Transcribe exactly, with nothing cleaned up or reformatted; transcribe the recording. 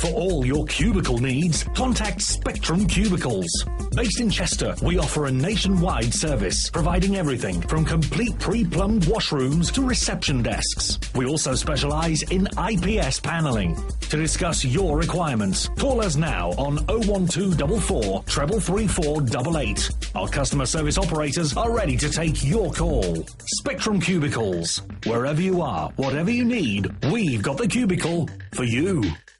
For all your cubicle needs, contact Spectrum Cubicles. Based in Chester, we offer a nationwide service, providing everything from complete pre-plumbed washrooms to reception desks. We also specialise in I P S panelling. To discuss your requirements, call us now on oh one two four four, three three four eight eight. Our customer service operators are ready to take your call. Spectrum Cubicles. Wherever you are, whatever you need, we've got the cubicle for you.